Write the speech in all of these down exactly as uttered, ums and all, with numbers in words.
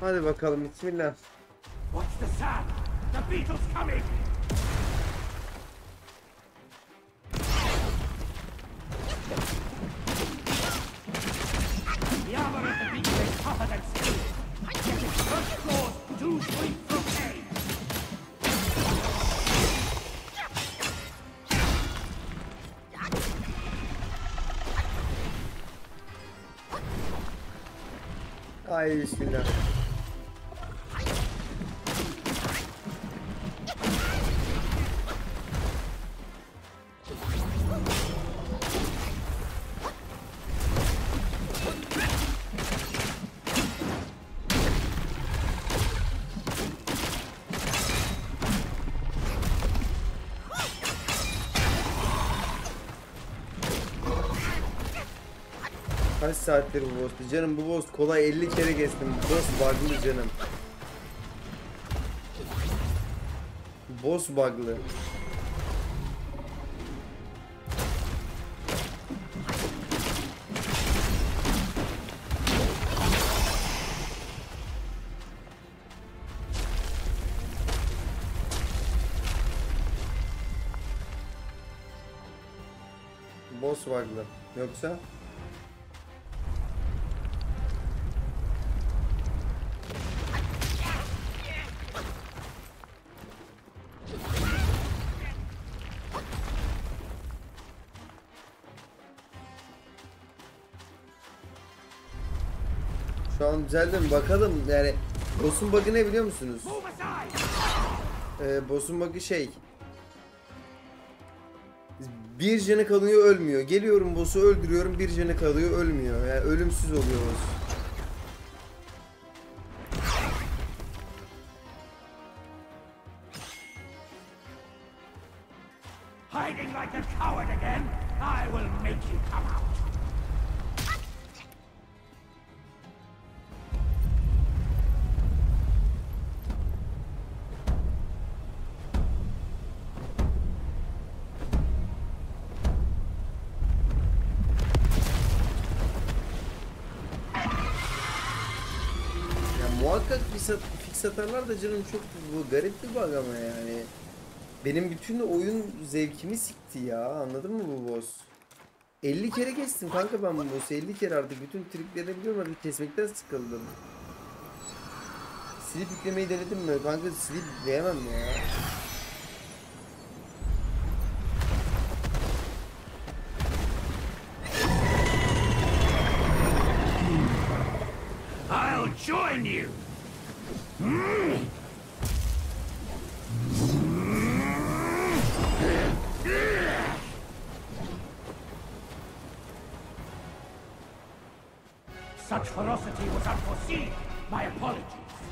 Hadi bakalım, bismillah. What's the sound? The beetle's coming! The armor of the beetle is tougher than steel. First floors, two sweep from A. Ay bismillah. Kaç saattir bu boss'tu canım, bu boss kolay, elli kere geçtim. Bu boss bug'lı canım. Boss bug'lı. Boss bug'lı. Yoksa şu an düzeldi mi? Bakalım yani. Boss'un bug'ı ne biliyor musunuz? Ee, boss'un bug'ı şey. Bir canı kalıyor, ölmüyor. Geliyorum boss'u öldürüyorum, bir canı kalıyor, ölmüyor. Yani ölümsüz oluyor boss. Hiding like a coward again? I will make you come out. Muhakkak fix atarlar da canım, çok bu garip bir bug ama yani. Benim bütün oyun zevkimi sikti ya, anladın mı bu boss? elli kere kestim kanka ben bu boss'u, elli kere artık bütün triklerini biliyorum, artık kesmekten sıkıldım. Silip yüklemeyi denedim mi? Kanka silip yükleyemem ya. I'll join you. Such ferocity was unforeseen. My apologies.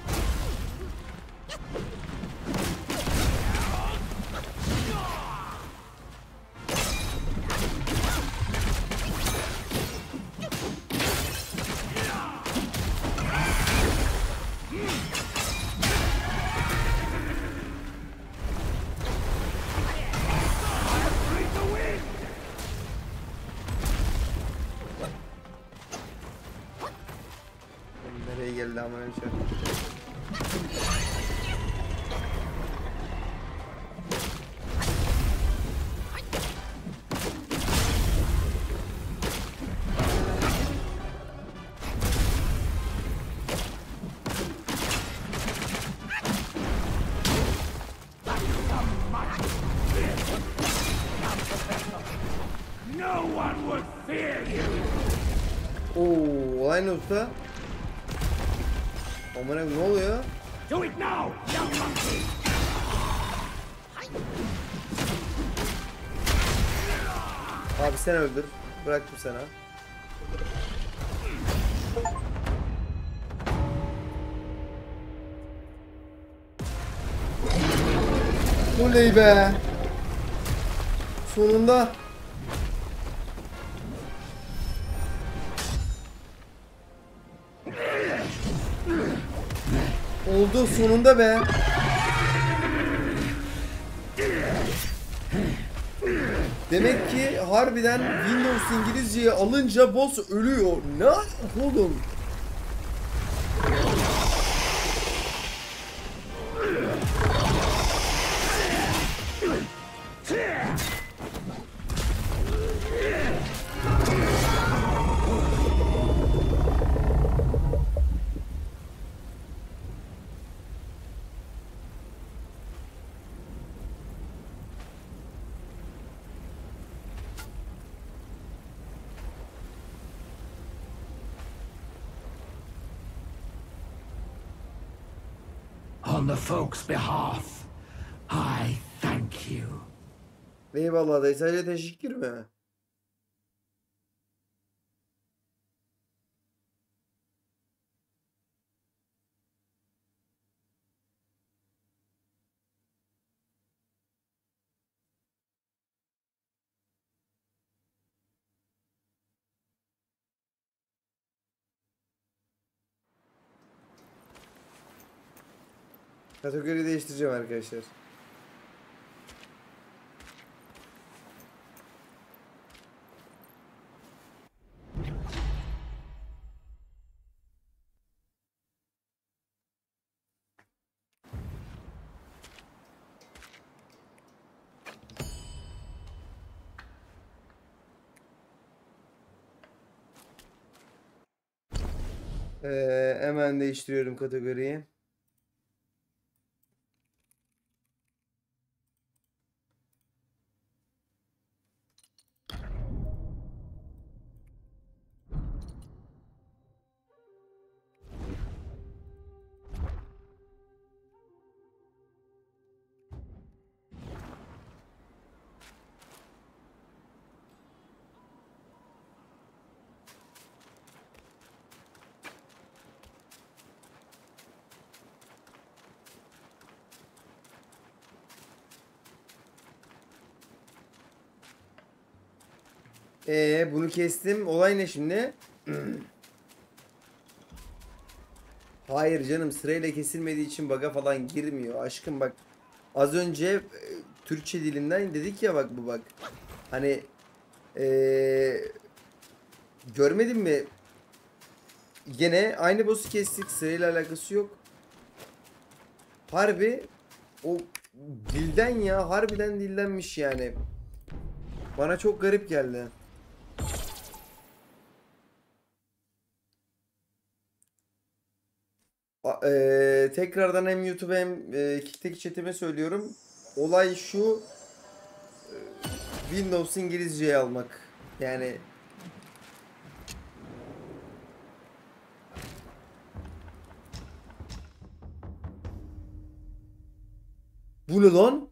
Nereye geldi ama önce? No one would fear you. Oo, olay ne usta? Aman abi ne oluyor? Do it now, young monkey. Abi sen öldür. Bıraktım sana. Oley be. Sonunda. Oldu sonunda be. Demek ki harbiden Windows İngilizceyi alınca boss ölüyor. Ne oğlum? On the folks' behalf, I thank you. Eyvallah dayı, sadece teşekkür mü? Kategori değiştireceğim arkadaşlar. Ee, hemen değiştiriyorum kategoriyi. Ee, bunu kestim. Olay ne şimdi? Hayır canım, sırayla kesilmediği için bug'a falan girmiyor. Aşkım bak, az önce e, Türkçe dilinden dedik ya, bak bu bak. Hani ee, görmedin mi? Gene aynı boss'u kestik. Sırayla alakası yok. Harbi o dilden ya. Harbiden dildenmiş yani. Bana çok garip geldi. A- eee, tekrardan hem YouTube hem e, Kick'teki chatime söylüyorum. Olay şu. e, Windows İngilizce'ye almak. Yani bu ne lan?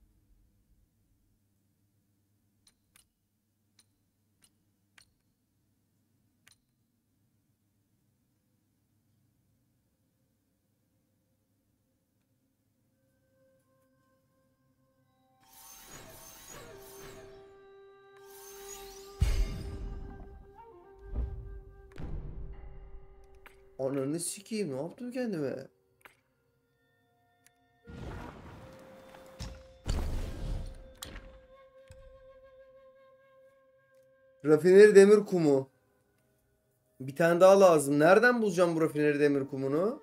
Ananı sikeyim, ne yaptım kendime? Rafineri demir kumu. Bir tane daha lazım. Nereden bulacağım bu rafineri demir kumunu?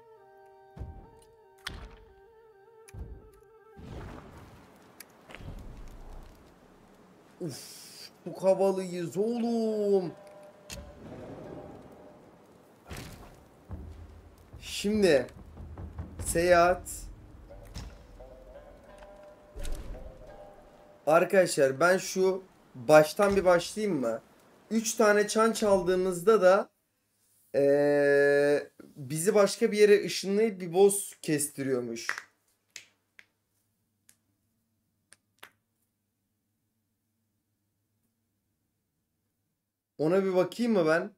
Uf, çok havalıyız oğlum. Şimdi seyahat. Arkadaşlar ben şu baştan bir başlayayım mı? üç tane çan çaldığımızda da ee, bizi başka bir yere ışınlayıp bir boss kestiriyormuş. Ona bir bakayım mı ben?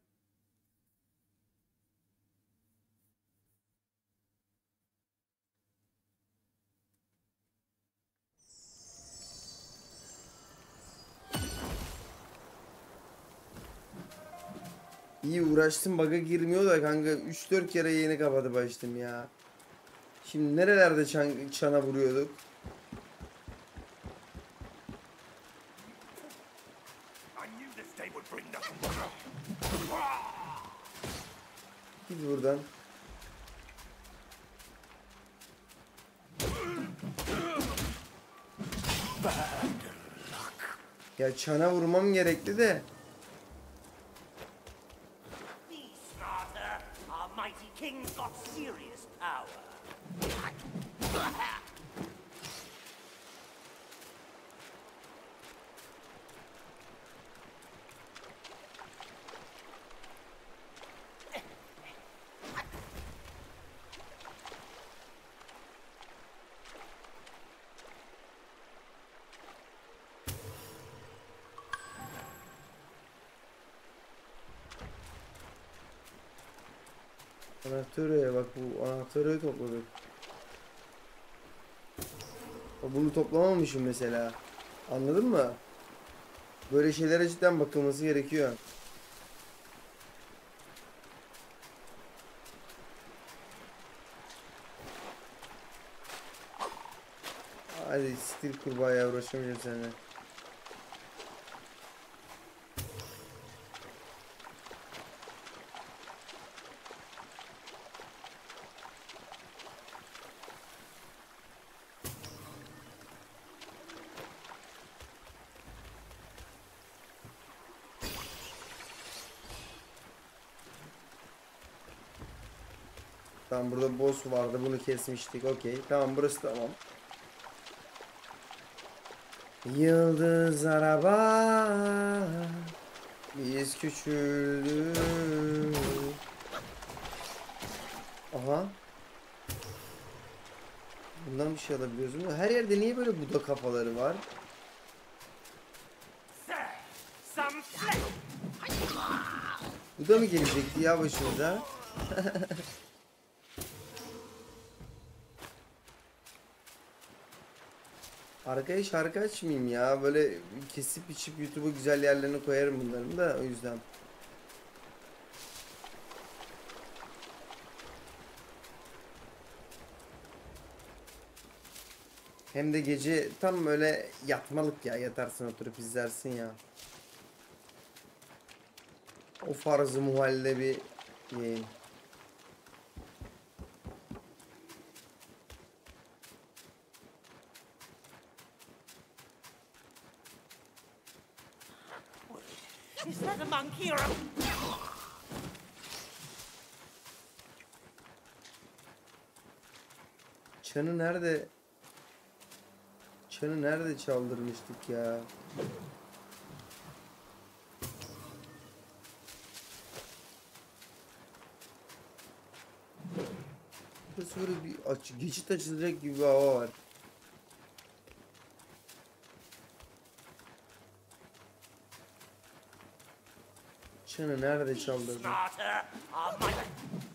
İyi uğraştım, bug'a girmiyor da kanka, üç dört kere yeni kapatıp açtım ya. Şimdi nerelerde çan, çana vuruyorduk? Git buradan. Ya çana vurmam gerekli de. Be smarter. Our mighty king's got serious power. Anahtarı bak, bu anahtarı topladık. Bunu toplamamışım mesela. Anladın mı? Böyle şeylere cidden bakılması gerekiyor. Hadi stil kurbağaya uğraşamayacağım seninle. Tamam, burada boss vardı, bunu kesmiştik. Okey, tamam, burası tamam. Yıldız araba, biz küçüldük. Aha. Bundan bir şey alabiliyoruz mu? Her yerde niye böyle Buda kafaları var? Sir, some flesh. Buda mı gelecekti ya başımıza? Arkaya şarkı açmayayım ya. Böyle kesip biçip YouTube'a güzel yerlerine koyarım bunların da, o yüzden. Hem de gece tam böyle yatmalık ya. Yatarsın, oturup izlersin ya. O farzı muhalle bir yayın. Is that a monkey or a... Çanı nerede? Çanı nerede çaldırmıştık ya? Burası böyle bir aç, geçit açılacak gibi bir hava var. Çanı nerede çaldırdın? Smarter. Our mighty...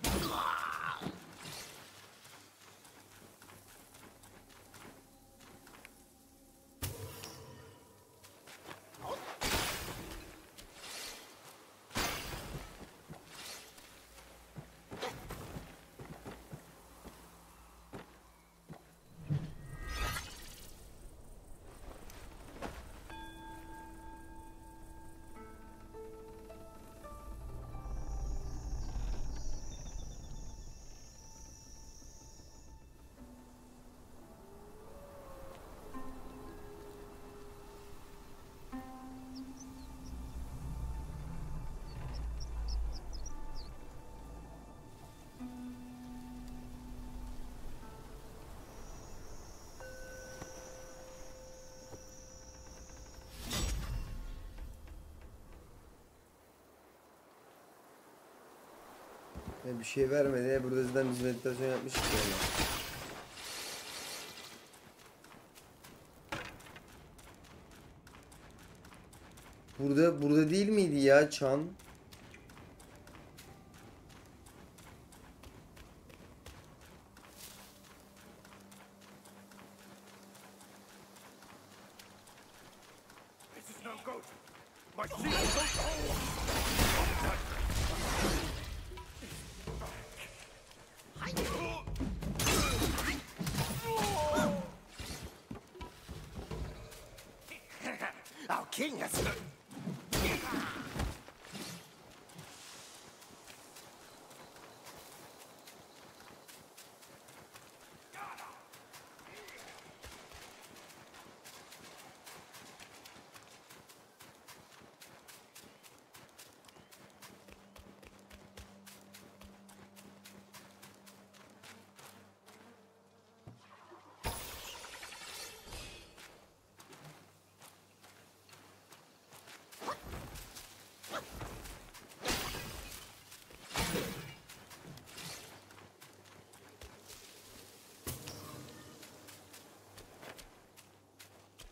Ya bir şey vermedi. Burada zaten biz meditasyon yapmıştık yani. Burada burada değil miydi ya çan? This is no good. My shield goes home. Our king has...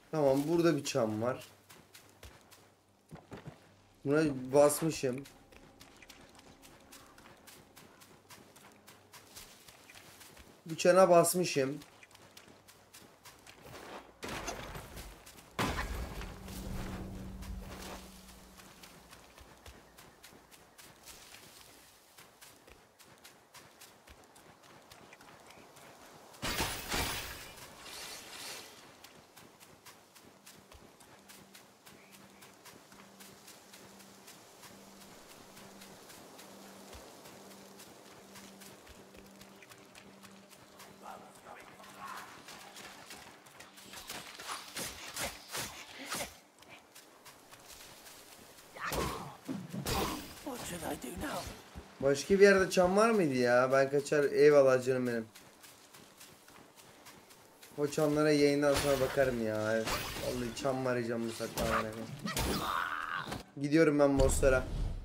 Tamam, burada bir çam var. Buna basmışım. Bu çana basmışım. What should I do now? Başka bir yerde çam var mıydı ya? Ben kaçar, eyvallah canım benim. O çamlara yayından sonra bakarım ya. Vallahi çam arayacağım bu saklamana. Gidiyorum ben bosslara.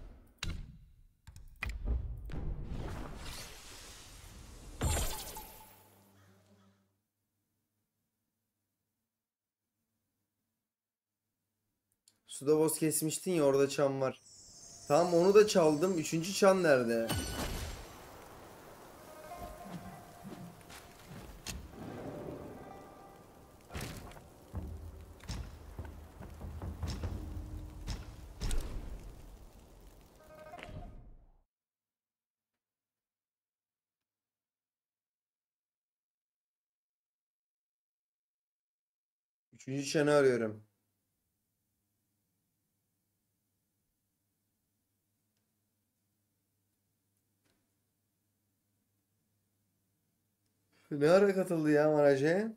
Suda boss kesmiştin ya, orada çam var. Tamam, onu da çaldım. Üçüncü çan nerede? Üçüncü çanı arıyorum. Ne ara katıldı ya Maraş'a?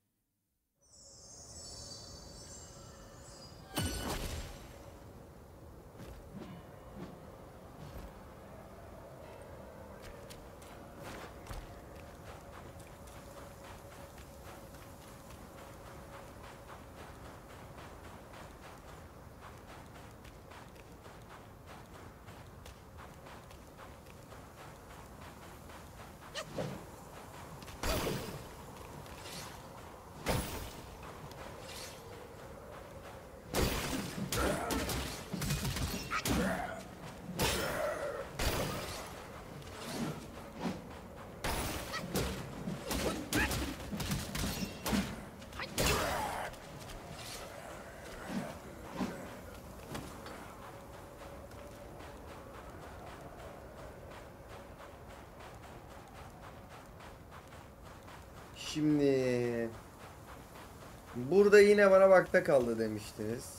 Şimdi burada yine bana bakta kaldı demiştiniz.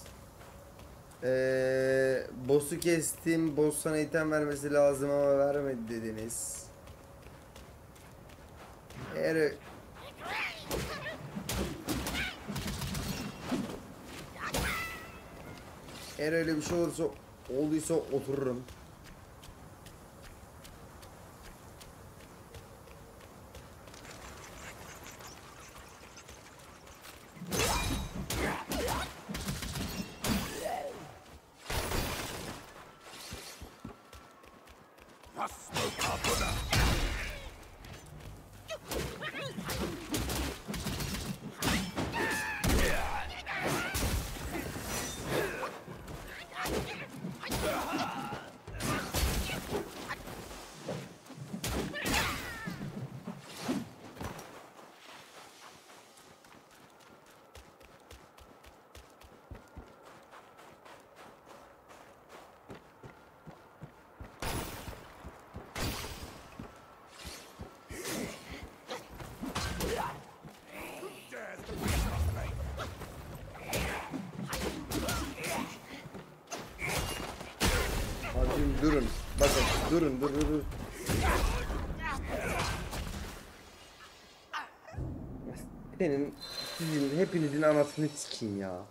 Ee, boss'u kestim. Boss sana item vermesi lazım ama vermedi dediniz. Eğer eğer öyle bir şey olursa olduysa otururum. Abicim durun. Bakın durun dur dur dur. Senin, sizin, hepinizin anasını sikeyim ya.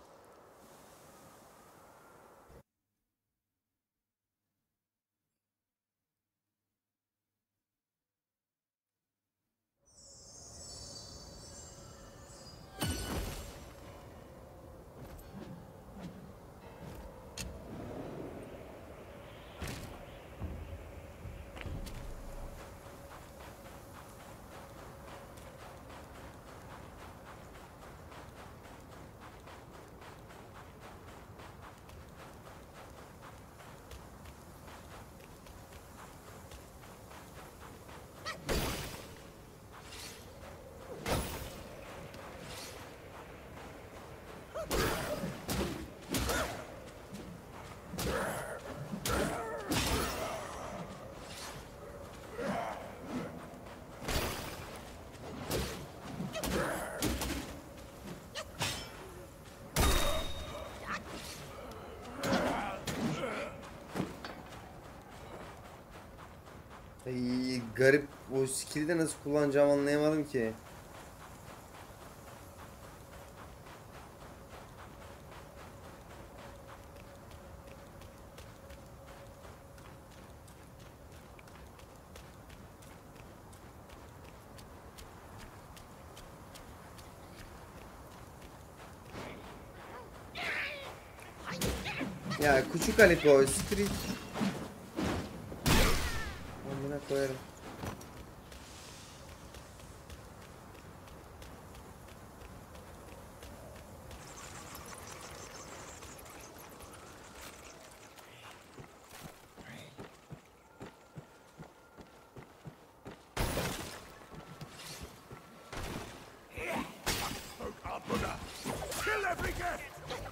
Ay, garip, o skill'i de nasıl kullanacağımı anlayamadım ki. Ya küçük Aliko, street. Amına koyarım. Smoke our Buddha. Kill every guest.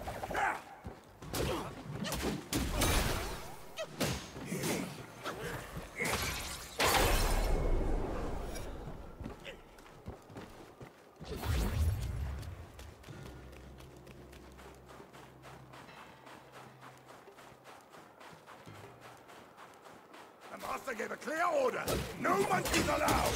The master gave a clear order. No monkeys allowed.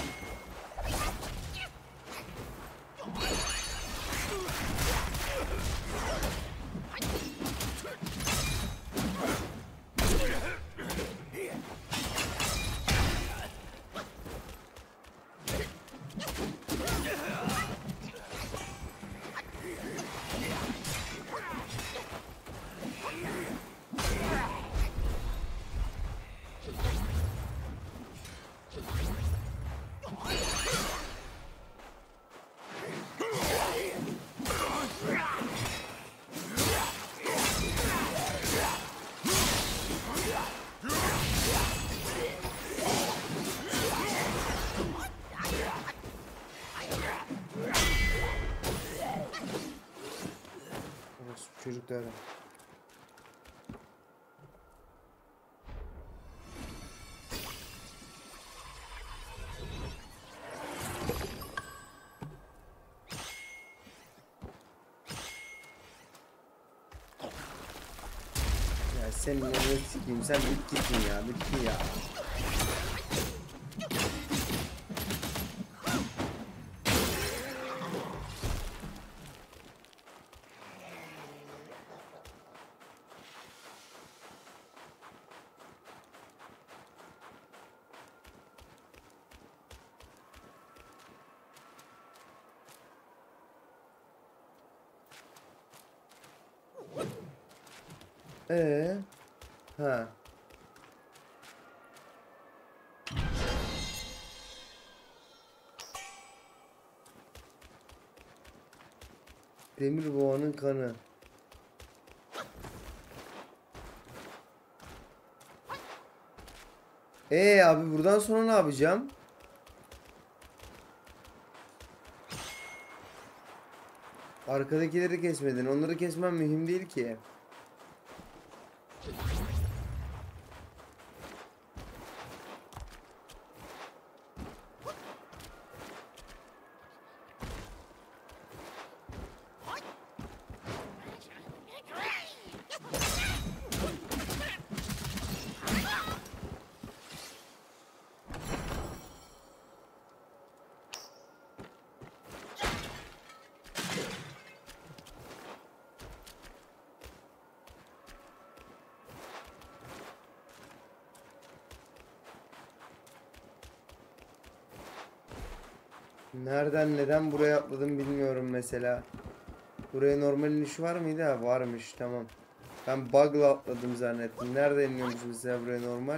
Orası çocuklar. Ya senin önüne sikeyim, sen bit gittin ya, bittin ya. Ee, ha. Demir boğanın kanı. Ee abi, buradan sonra ne yapacağım? Arkadakileri kesmedin. Onları kesmem mühim değil ki. Nereden neden buraya atladım bilmiyorum mesela. Buraya normal iniş var mıydı? Ha, varmış, tamam. Ben bug'la atladım zannettim. Nereden iniyormuş mesela buraya normal?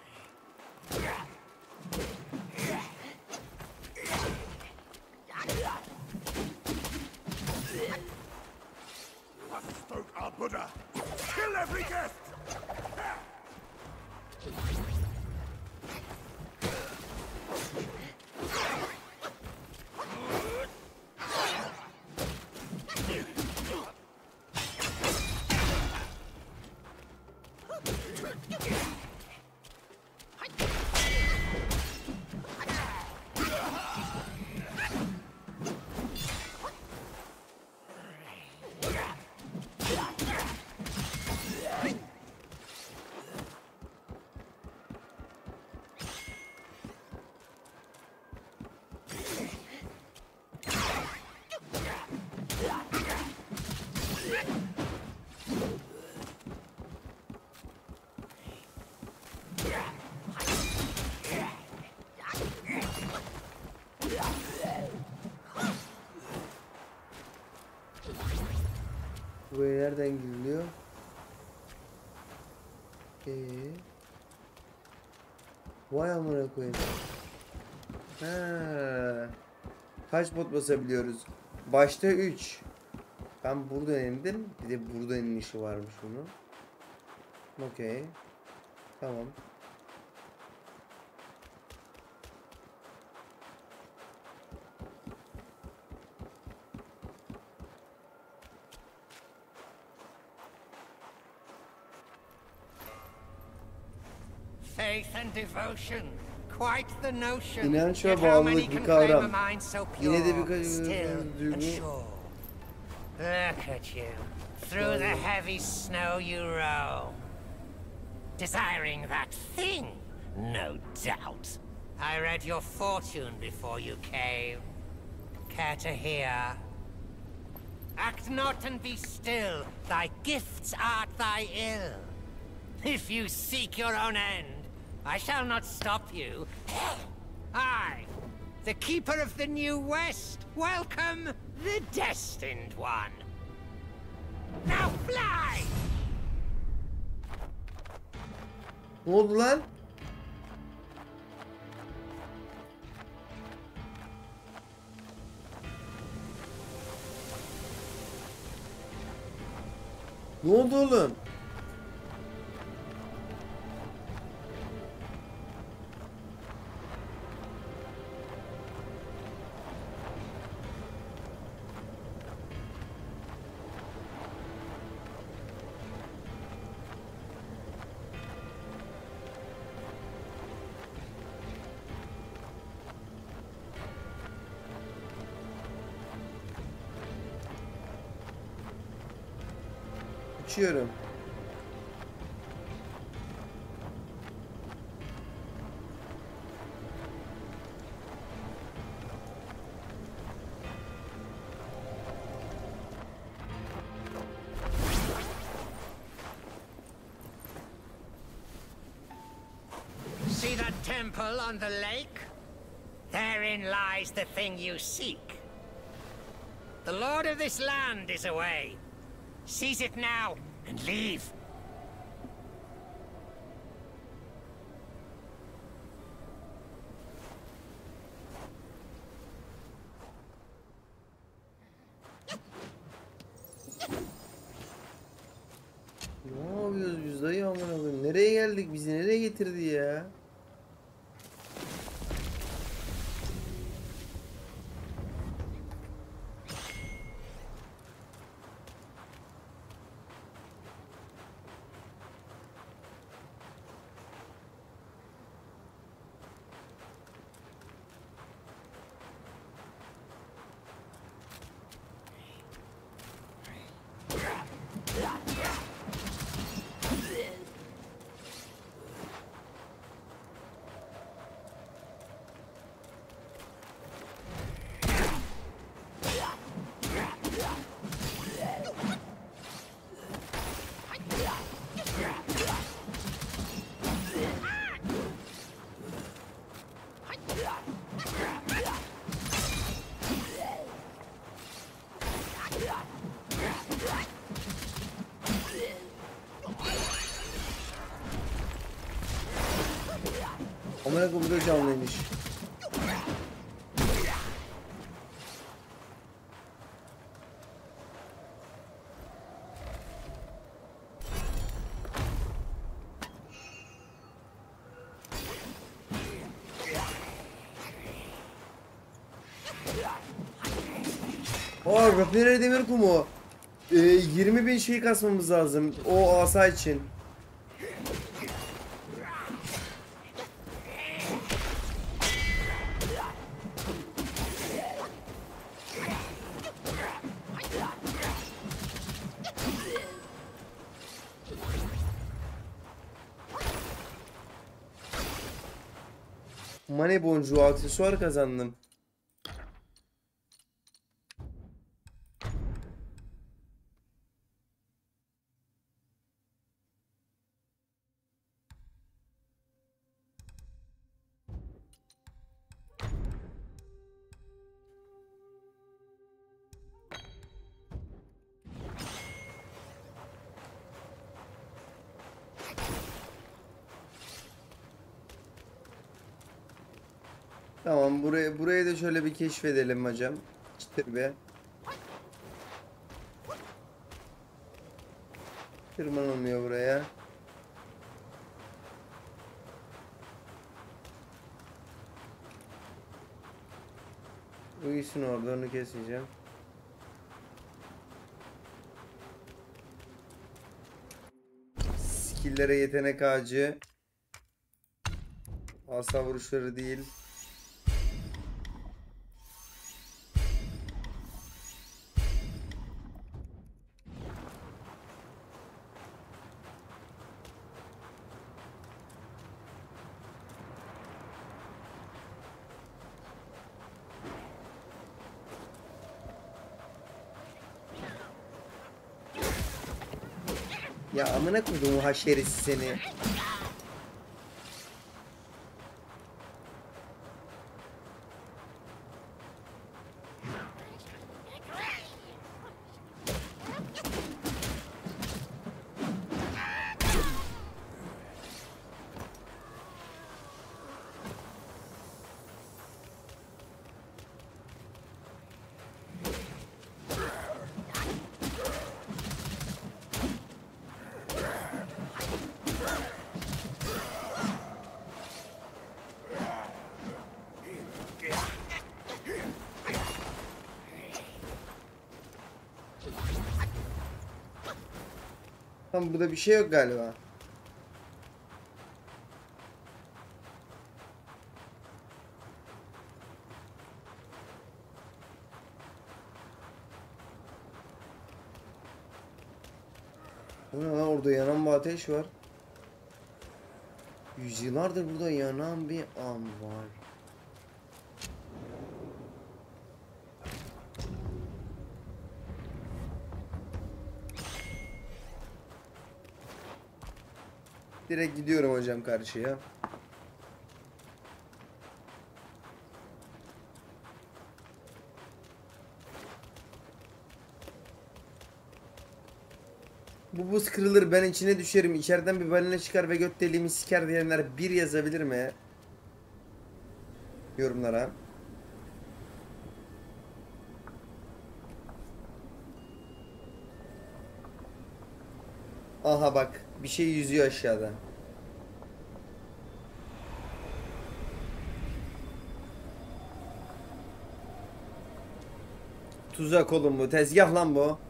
Spoke our Buddha. Kill every guest. nereden giriliyor? Ee, Vay amına koyayım. Ha. Kaç bot basabiliyoruz? Başta üç. Ben buradan indim. Bir de buradan inişi varmış bunun. Okey. Tamam. Faith and devotion. Quite the notion. İnanç ve Yet how many bağlılık bir can claim kavram. a mind so Yine de pure, birkaç still and duygu. sure? Look at you, through the heavy snow you roam, desiring that thing, no doubt. I read your fortune before you came. Care to hear? Act not and be still, thy gifts art thy ill. If you seek your own end, I shall not stop you. I, the Keeper of the New West, welcome the Destined One. Now fly! Ne oldu lan? Ne oldu oğlum? Uçuyorum. See that temple on the lake? Therein lies the thing you seek. The lord of this land is away. Seize it now and leave. Ne yapıyoruz biz dayı amına koyayım? Nereye geldik? Bizi nereye getirdi ya? Amına koyayım bu da canlıymış. Aa, rafineri demir kumu. Ee, yirmi bin şey kasmamız lazım o asa için. Money boncuğu aksesuar kazandım. Tamam, buraya burayı da şöyle bir keşfedelim hocam. Çıtır be. Tırmanılmıyor buraya. Uyusun orada, onu keseceğim. Skill'lere yetenek ağacı. Asa vuruşları değil. Ya amına koydum o haşerisi seni. Tamam, burada bir şey yok galiba. Bu ne lan, orada yanan bir ateş var. Yüzyıllardır burada yanan bir an var. Direkt gidiyorum hocam karşıya. Bu buz kırılır, ben içine düşerim. İçeriden bir balina çıkar ve göt deliğimi siker diyenler bir yazabilir mi? Yorumlara. Aha bak, bir şey yüzüyor aşağıda. Tuzak oğlum bu, tezgah lan bu.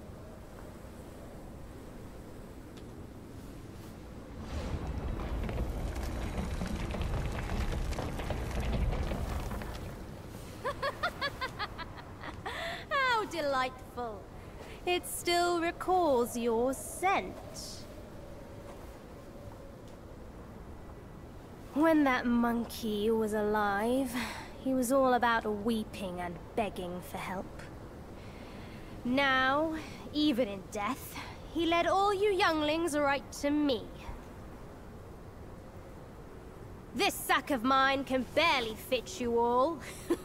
How delightful. It still recalls your scent. When that monkey was alive, he was all about weeping and begging for help. Now, even in death, he led all you younglings right to me. This sack of mine can barely fit you all.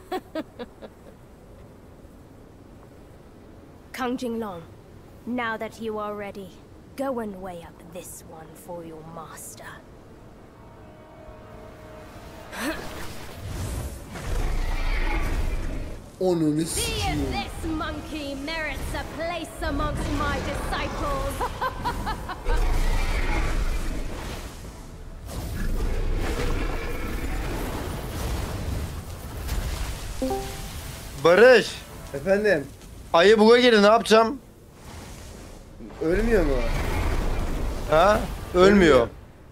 Kang Jinglong, now that you are ready, go and weigh up this one for your master. Onunu See if sikiyim. this monkey merits a place amongst my disciples. Barış, Efendim, ayı buga girdi, ne yapacağım? ölmüyor mu? Ha? Ölmüyor.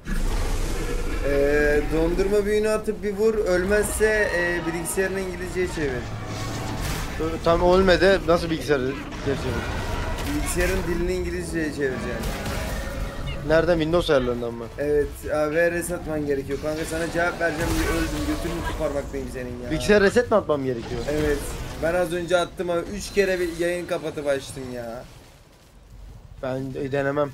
Ee, dondurma büyüğünü atıp bir vur, ölmezse e, bilgisayarını İngilizceye çevir. Ö- Tam ölmedi. Nasıl bilgisayar geçiyor? Bilgisayarın dilini İngilizceye çevireceksin. Nereden? Windows ayarlarından mı? Evet, ve reset atman gerekiyor. Kanka sana cevap vereceğim diye öldüm. Götünü koparmaktayım senin ya. Bilgisayar reset mi atmam gerekiyor? Evet. Ben az önce attım ama üç kere bir yayın kapatıp açtım ya. Ben denemem.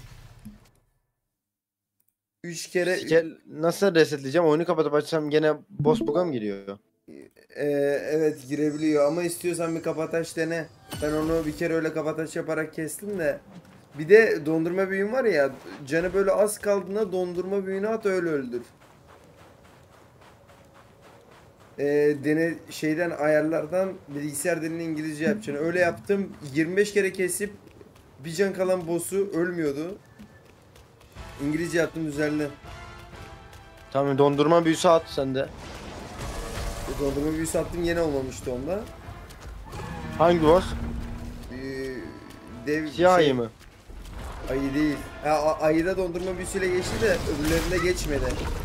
üç kere... Gel, nasıl resetleyeceğim? Oyunu kapatıp açsam gene boss bug'a mı giriyor? Ee, evet girebiliyor ama istiyorsan bir kapataç dene. Ben onu bir kere öyle kapataç yaparak kestim de. Bir de dondurma büyüğüm var ya, canı böyle az kaldığında dondurma büyüğünü at, öyle öldür. e, dene şeyden ayarlardan bilgisayar dilini İngilizce yapacaksın. Öyle yaptım. yirmi beş kere kesip bir can kalan boss'u ölmüyordu. İngilizce yaptım, düzeldi. Tamam, dondurma büyüsü at sen de. E, Dondurma büyüsü attım, yine olmamıştı onda. Hangi boss? Ee, dev Siyah şey- ayı mı? Ayı değil. Ha, a- ayıda dondurma büyüsüyle geçti de öbürlerinde geçmedi.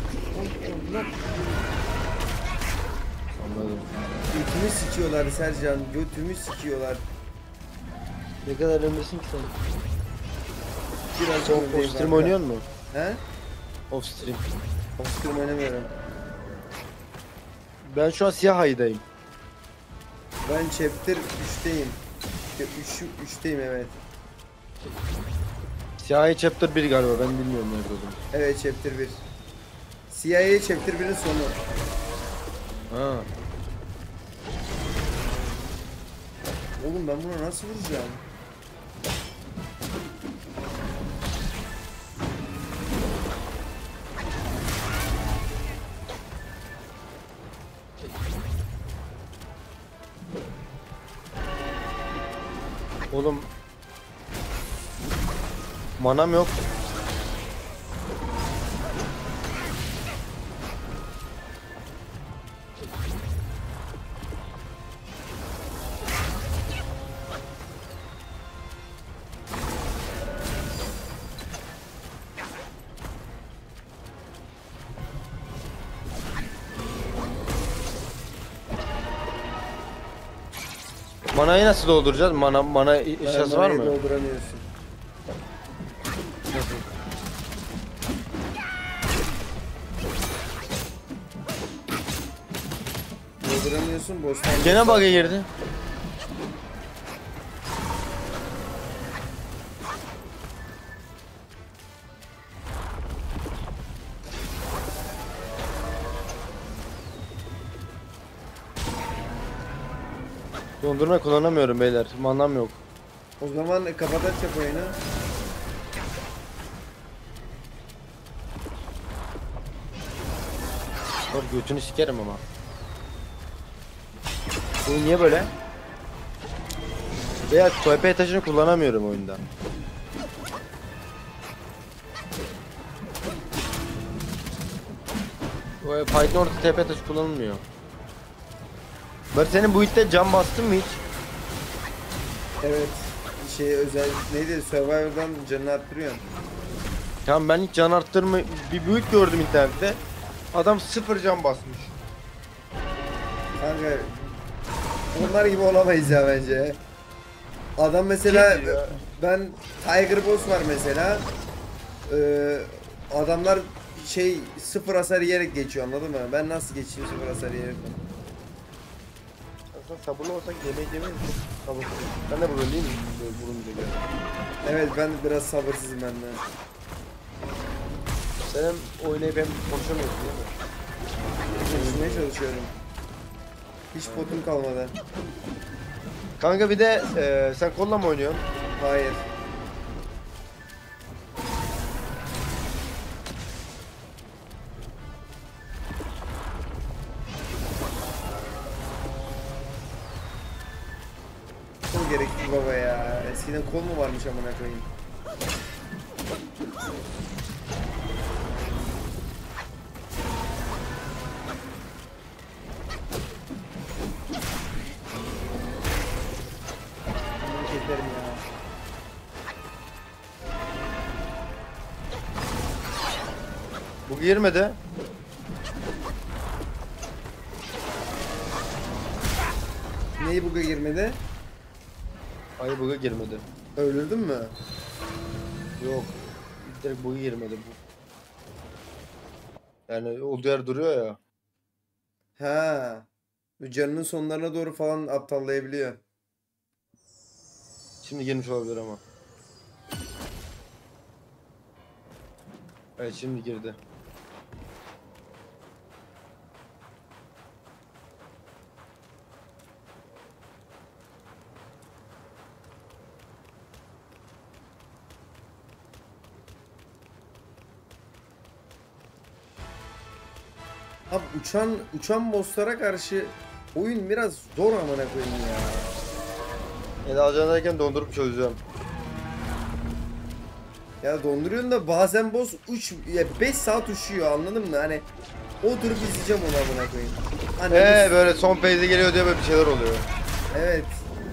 Anladım. Götümü sikiyorlar Sercan. Götümü sikiyorlar. Ne kadar öndesin ki sen? Biraz Off, öndeyim off stream kanka. oynuyor mu? He? Off stream. Off-stream oynamıyorum. Ben şu an siyah ayıdayım. Ben chapter üçteyim. üç üçteyim evet. Siyah ayı chapter bir galiba, ben bilmiyorum nerede olduğunu. Evet chapter bir. C I A chapter birin sonu. Ha. Oğlum ben buna nasıl vuracağım? Oğlum. Manam yok. Manayı nasıl dolduracağız? Mana mana eşyası var Manayı mı? dolduramıyorsun. Dolduramıyorsun, boss'tan. Gene bug'a girdi. Dondurma kullanamıyorum beyler. Manam yok. O zaman kapatacak oyunu. Dur, götünü sikerim ama. Bu niye böyle? Veya T P taşını kullanamıyorum oyunda. O Python orada T P taşı kullanılmıyor. Ben senin bu itte cam bastın mı hiç? Evet. Şey özel neydi? Survivor'dan canını arttırıyor. Tamam, ben hiç can arttırma bir büyük gördüm internette. Adam sıfır can basmış. Kanka onlar gibi olamayız ya bence. Adam mesela Kim ya? ben Tiger Boss var mesela. Ee, adamlar şey sıfır hasar yiyerek geçiyor, anladın mı? Ben nasıl geçeyim sıfır hasar yiyerek? Aslında sabırlı olsak yemek yemeyiz. Sabırsız. Ben de böyle değil mi? Böyle vurunca göre. Evet ben biraz sabırsızım ben de. Sen hem oynayıp hem konuşamıyorsun değil mi? Konuşmaya çalışıyorum. Hiç potum kalmadı. Kanka bir de e, sen kolla mı oynuyorsun? Hayır. Kol gerekli baba ya. Eskiden kol mu varmış amına koyayım? Bunu keserim ya. Bu girmedi. Neyi buga girmedi? Ay bug'a girmedi. Öldürdün mü? Yok. Direkt bug'a girmedi bu. Yani olduğu yer duruyor ya. Ha. Bu canının sonlarına doğru falan aptallayabiliyor. Şimdi girmiş olabilir ama. Evet, şimdi girdi. Abi uçan uçan bosslara karşı oyun biraz zor amına koyayım ya. El alacağındayken dondurup çözeceğim. Ya donduruyorsun da bazen boss uç beş saat uçuyor, anladın mı? Hani oturup izleyeceğim onu amına koyayım. Hani Eee böyle son phase'e geliyor diye böyle bir şeyler oluyor. evet.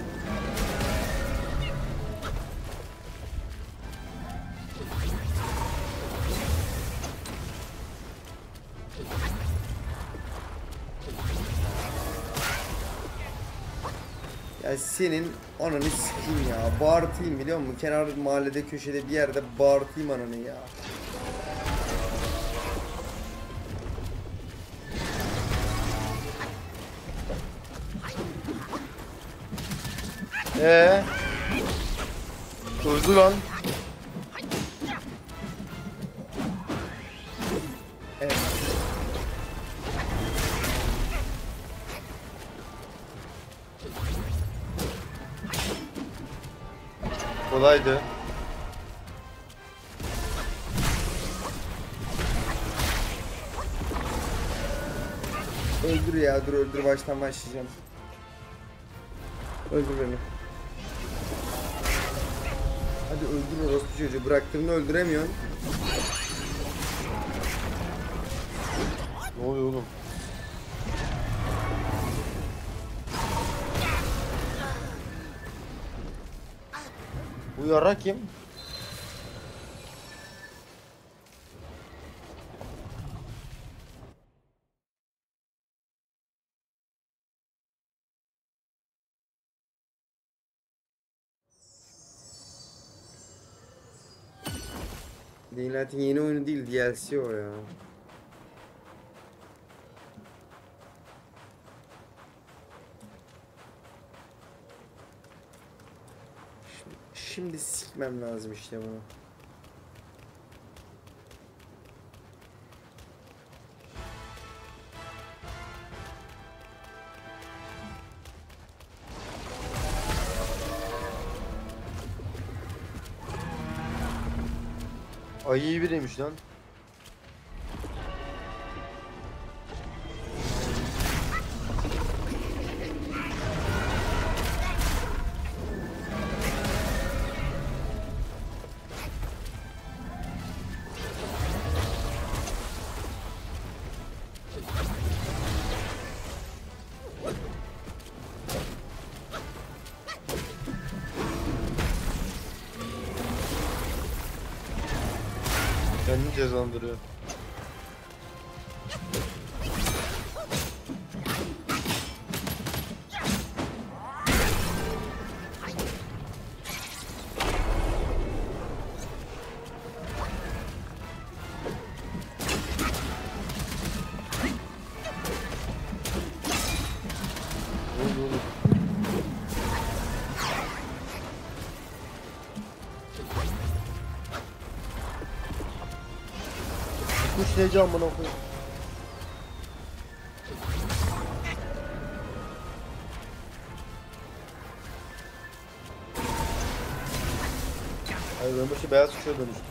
Ya senin ananı sikeyim ya. Bağırtayım biliyor musun? Kenar mahallede köşede bir yerde bağırtayım ananı ya. Eee? Öldü lan. Evet. Kolaydı. Öldür ya, dur öldür, baştan başlayacağım. Öldür beni. Hadi öldür orospu çocuğu, bıraktığımda öldüremiyorsun. Ne oluyor oğlum? Bu yara kim? Dying Light'in yeni oyunu değil, D L C o ya. Şimdi, şimdi sikmem lazım işte bunu. Ay iyi biriymiş lan. Kendini cezalandırıyor. Ne oldu oğlum? Kuş ne can bana koyayım. Hayır ben başı beyaz kuşa dönüştüm.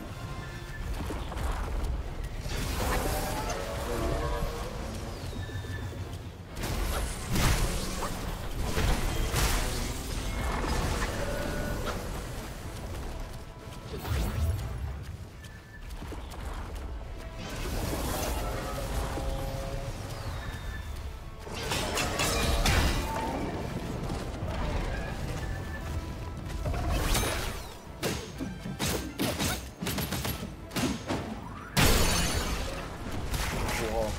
Oha.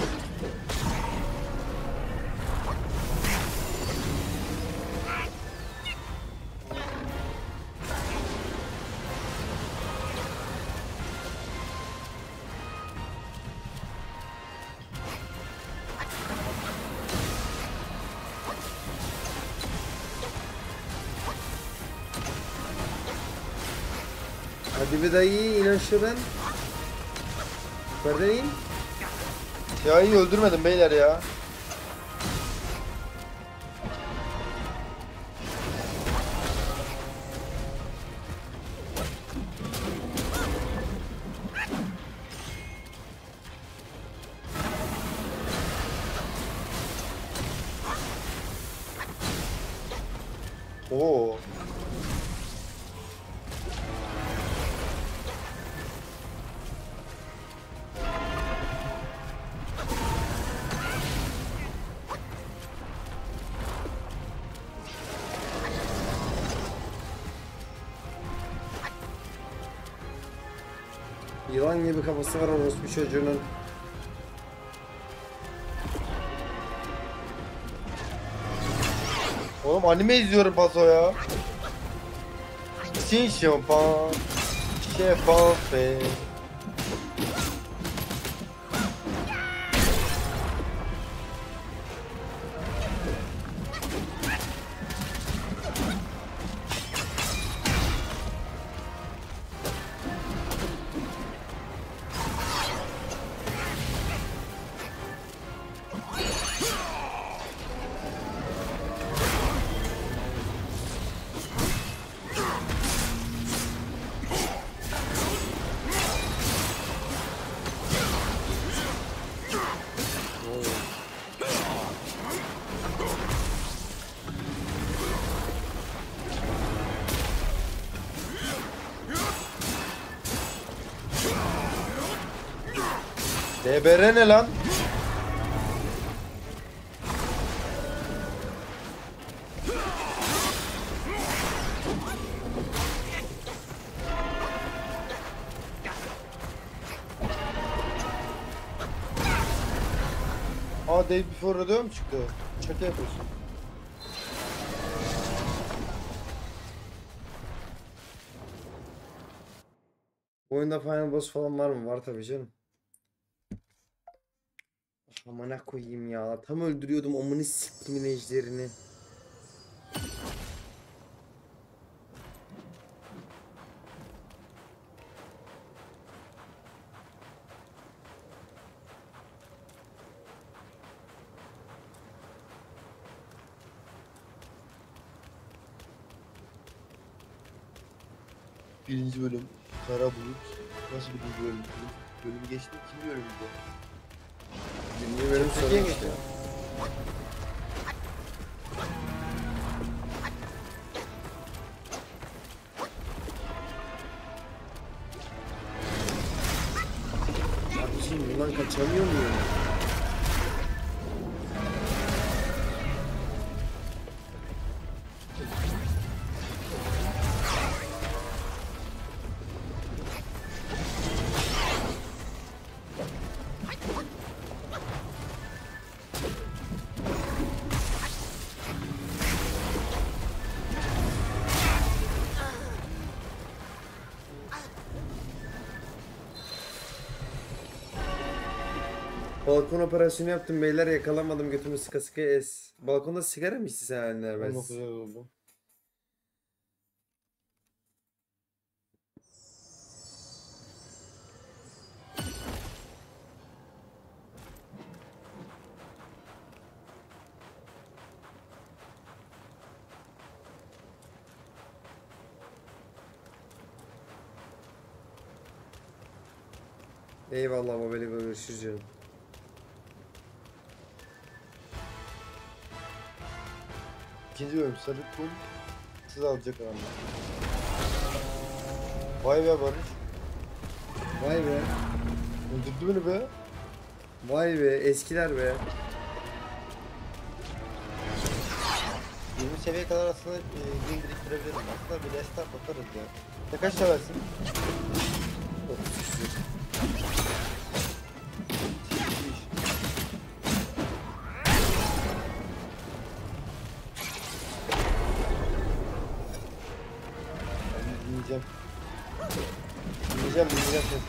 Hadi bir dayı in aşağıdan. Yukarıdan in. Ya iyi öldürmedim beyler ya. Oo. Yılan gibi kafası var orospu çocuğunun. Oğlum anime izliyorum paso ya. Sin şampan. Şefafe. D B R ne lan? Aa, Day Before Rodeo mu çıktı? Şaka yapıyorsun. Bu oyunda final boss falan var mı? Var tabii canım. Amına koyayım ya. Tam öldürüyordum amını siktimin ejderini. Birinci bölüm. Kara Bulut. Nasıl birinci bölüm? Bölümü geçti. İkinci bölümde. Birinci bölüm İkinciye sonra geçti. işte. Kardeşim bundan kaçamıyor muyum? Balkon operasyonu yaptım beyler, yakalamadım, götümü sıka sıka es. Balkonda sigara mı içti sen halinler on ben? dokuz ay oldu. Eyvallah babeli, görüşürüz canım. İkinci bölüm sarı kum. Siz alacak adam. Vay be Barış. Vay be. Öldürdü beni be. Vay be eskiler be. yirmi seviye kadar aslında e, gün biriktirebilirim. Aslında bir restart atarız ya. Ne kaç seversin? otuz küsür. Ben dinleyeceğim. Dinleyeceğim, dinleyeceğim seni.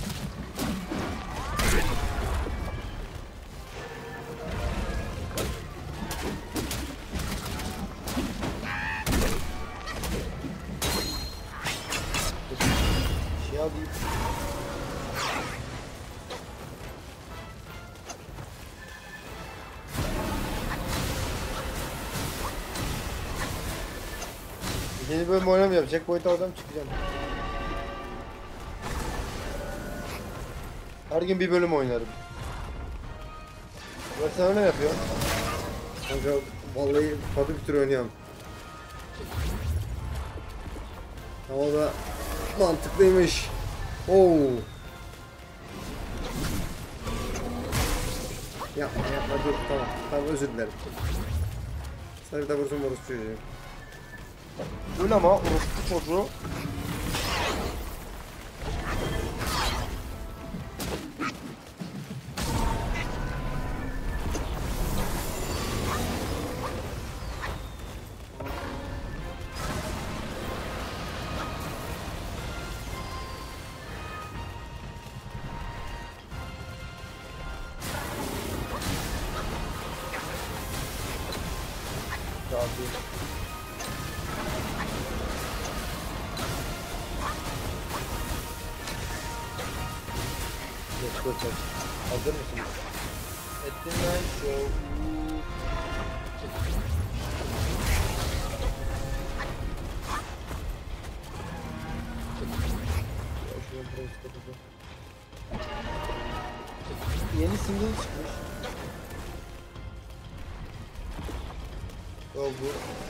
Şey alayım. Yeni bölüm oynamayacağım. Checkpoint oradan çıkacağım. Her gün bir bölüm oynarım. Bak sen öyle mi yapıyorsun? Kanka vallahi patı bir tür oynuyorum. Ama o da mantıklıymış. Oo. Yapma yapma dur tamam. Tamam özür dilerim. Sana da vursun orospu çocuğu. Bu ne ama orospu çocuğu. Abi. Geç geç geç. Hazır mısınız? At the night show. Ya şunu buraya istediğim. Yeni single çıkmış. Ya bu.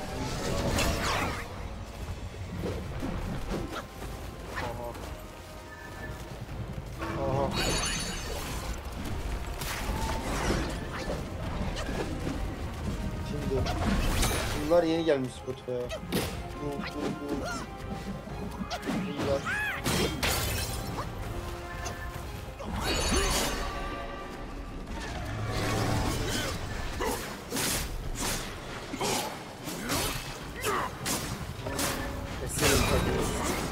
Aha. Aha. Şimdi bunlar yeni gelmiş Spotify'a. Bu bu bu. Bunlar. Eserim tabii.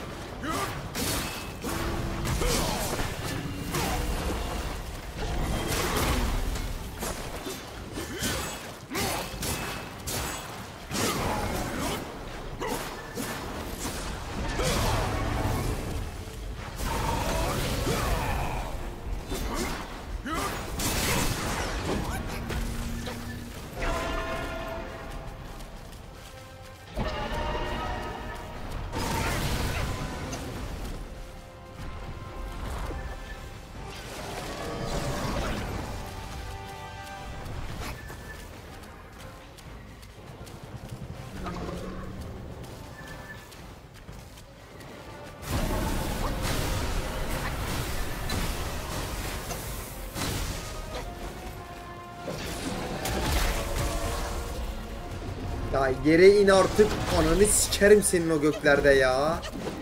Ya yere in artık. Ananı sikerim senin o göklerde ya.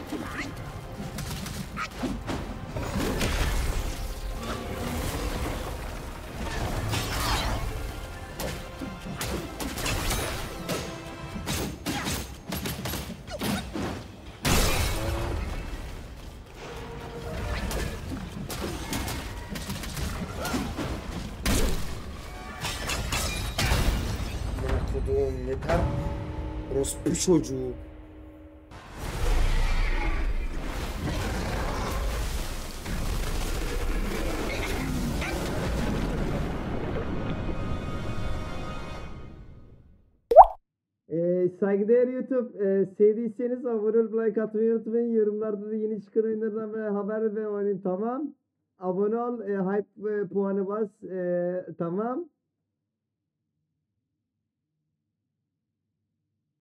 Koduğum yeter. Orospu çocuğu. Ee, saygıdeğer YouTube, e, sevdiyseniz abone olup like atmayı unutmayın. Yorumlarda da yeni çıkan oyunlardan ve haber ve oynayın, tamam. Abone ol, e, hype e, puanı bas, e, tamam.